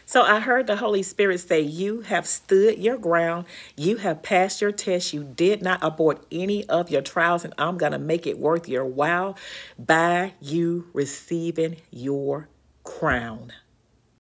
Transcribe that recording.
So I heard the Holy Spirit say, you have stood your ground. You have passed your test. You did not abort any of your trials, and I'm going to make it worth your while by you receiving your crown.